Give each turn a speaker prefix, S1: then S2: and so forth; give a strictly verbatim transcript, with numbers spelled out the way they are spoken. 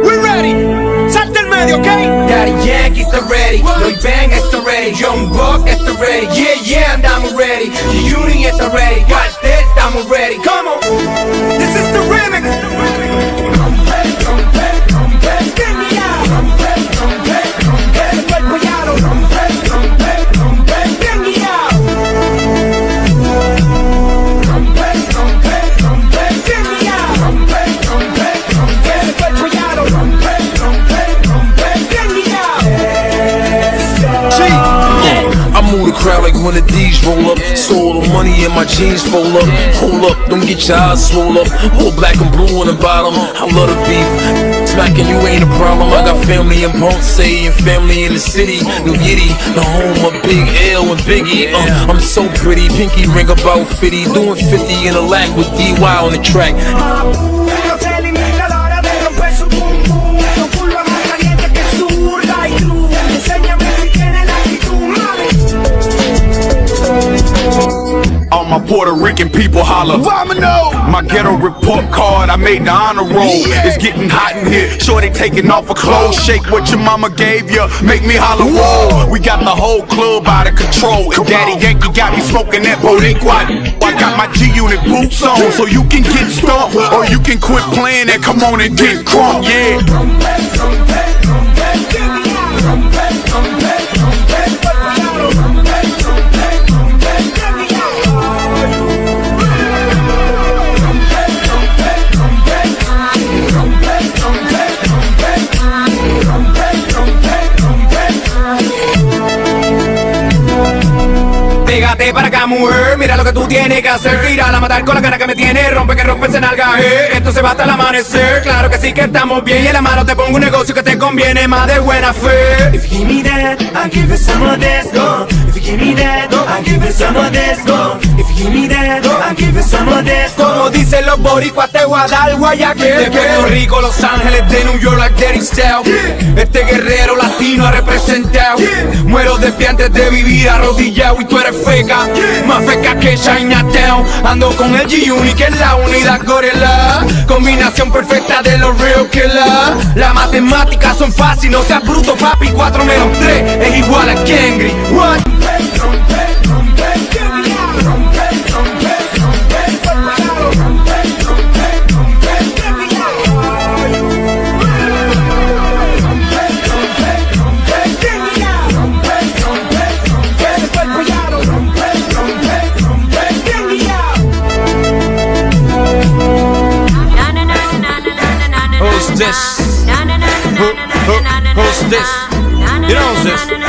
S1: We ready. Salta el medio, ¿ok?
S2: Daddy Yankee está ready, Lloyd Bang está ready, Young Buck está ready, yeah, yeah, andamos ready, G-Unit está ready, Cartel estamos ready, come on.
S1: This is the remix.
S2: Rompe, rompe, rompe, genial. Rompe, rompe, rompe, ese cuerpo ya lo rompe, rompe, rompe, genial. Rompe, rompe, rompe, genial. Rompe, rompe, rompe, ese cuerpo ya lo rompe, rompe, rompe, genial.
S3: I move the crowd like one of these roll up. So all the money in my jeans fold up. Hold up, don't get your eyes swole up. Whole black and blue on the bottom. I love the beef. Smacking you ain't a problem. I got family in Ponce and family in the city. New Yiddy, the home of Big L and Biggie. Uh, I'm so pretty, pinky ring about fifty. Doing fifty in a lack with D Y on the track.
S4: All my Puerto Rican people holler. Vomino! My ghetto report card, I made the honor roll. Yeah. It's getting hot in here. Shorty taking off her clothes. Shake what your mama gave you. Make me holler. Whoa! We got the whole club out of control. And Daddy Yankee got me smoking that Boricua. I got my G-Unit boots on, so you can get stumped, or you can quit playing and come on and get crunk. Yeah.
S2: Pégate para acá, mujer, mira lo que tú tienes que hacer. Tírala a matar con la cara que me tiene. Rompe que rompe ese nalga, eh. Esto se va hasta el amanecer. Claro que sí que estamos bien. Y en la mano te pongo un negocio que te conviene más de buena fe. If you give me that, I'll give you some of this, go. If you give me that, I'll give you some of this, go. If you give me that, I'll give you some of this. Como dicen los boricuas, te voy a dar guayaquil. De Puerto Rico, Los Ángeles, de New York, like Daddy Style. Este guerrero latino ha representado. Muero de pie antes de vivir arrodillado y tú eres feca, más feca que Chinatown. Ando con el G-Unit que es la unidad gorila. Combinación perfecta de los real killers. Las matemáticas son fáciles, no seas bruto papi. Cuatro menos tres es igual a Kengri. What?
S3: Who's this? Who, who, who's this? You know who's this?